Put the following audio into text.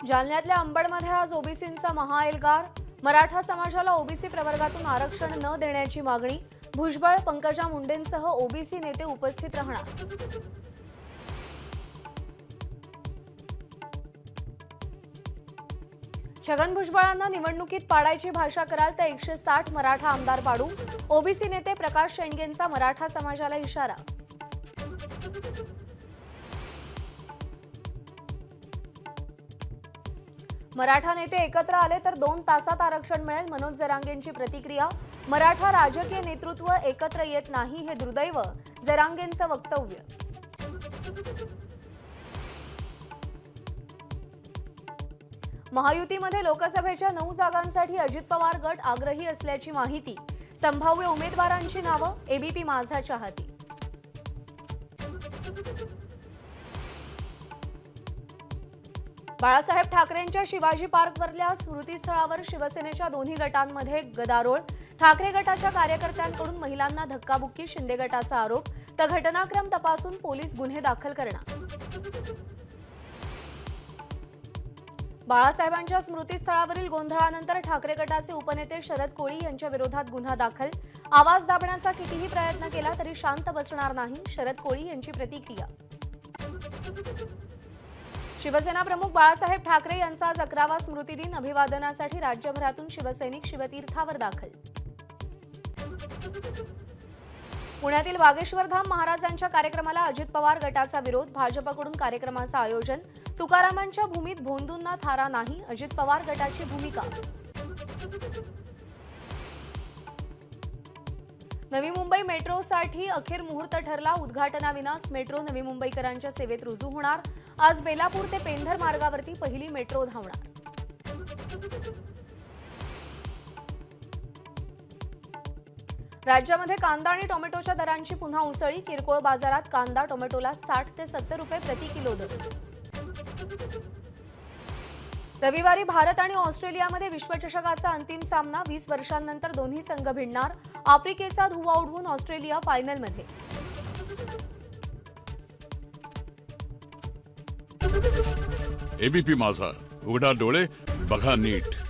जालन्यातल्या अंबडमध्ये आज ओबीसींचा महाएल्गार। मराठा समाजाला ओबीसी प्रवर्गातून आरक्षण न देण्याची मागणी। भुजबळ, पंकजा मुंडेंसह ओबीसी नेते उपस्थित राहणार। छगन भुजबळांना निवडणुकीत पाडायची भाषा कराल तर 160 मराठा आमदार पाडू। ओबीसी नेते प्रकाश शेंडगेंचा मराठा समाजाला इशारा। मराठा नेते एकत्र आले तर 2 तासात आरक्षण मिळेल। मनोज जरांगेंची प्रतिक्रिया। मराठा राजकीय नेतृत्व एकत्र येत नाही हे दुर्दैव, जरांगेंचं वक्तव्य। महायुतीमध्ये लोकसभेच्या 9 जागांसाठी अजित पवार गट आग्रही असल्याची माहिती। संभाव्य उमेदवारांची नावं एबीपी माझाच्या हाती। बाळासाहेब ठाकरेंच्या शिवाजी पार्कवरल्या स्मृतीस्थळावर शिवसेनेच्या दोन्ही गटांमध्ये गदारोळ। ठाकरे गटाच्या कार्यकर्त्यांकडून महिलांना धक्काबुक्की। शिंदे गटाचा आरोप, तर घटनाक्रम तपासून पोलीस गुन्हे दाखल करणार। बाळासाहेबांच्या स्मृतीस्थळावरील गोंधळानंतर ठाकरे गटाचे उपनेते शरद कोळी यांच्या विरोधात गुन्हा दाखल। आवाज दाबण्याचा कितीही प्रयत्न केला तरी शांत बसणार नाही, शरद कोळी यांची प्रतिक्रिया। शिवसेना प्रमुख बाळासाहेब ठाकरे यांचा आज 11वा स्मृतिदिन। अभिवादनासाठी राज्यभरातून शिवसैनिक शिवतीर्थावर दाखल। पुण्यातील वागेश्वरधाम महाराजांच्या कार्यक्रमाला अजित पवार गटाचा विरोध। भाजपकडून कार्यक्रमाचं आयोजन। तुकारामांच्या भूमीत भोंदूंना थारा नाही, अजित पवार गटाची भूमिका। नवी मुंबई मेट्रोसाठी अखेर मुहूर्त ठरला। उद्घाटनाविनाच मेट्रो नवी मुंबईकरांच्या सेवेत रुजू होणार। आज बेलापूर ते पेंढर मार्गावरती पहिली मेट्रो धावणार। राज्यामध्ये कांदा आणि टोमॅटोच्या दरांची पुन्हा उसळी। किरकोळ बाजारात कांदा टोमॅटोला 60 ते 70 रुपये प्रति किलो दर। रविवारी भारत आणि ऑस्ट्रेलियामध्ये विश्वचषकाचा अंतिम सामना। 20 वर्षांनंतर दोन्ही संघ भिडणार। आफ्रिकेचा धुव्वा उडवून ऑस्ट्रेलिया फायनलमध्ये। एबीपी माझा, उघडा डोळे बघा नीट।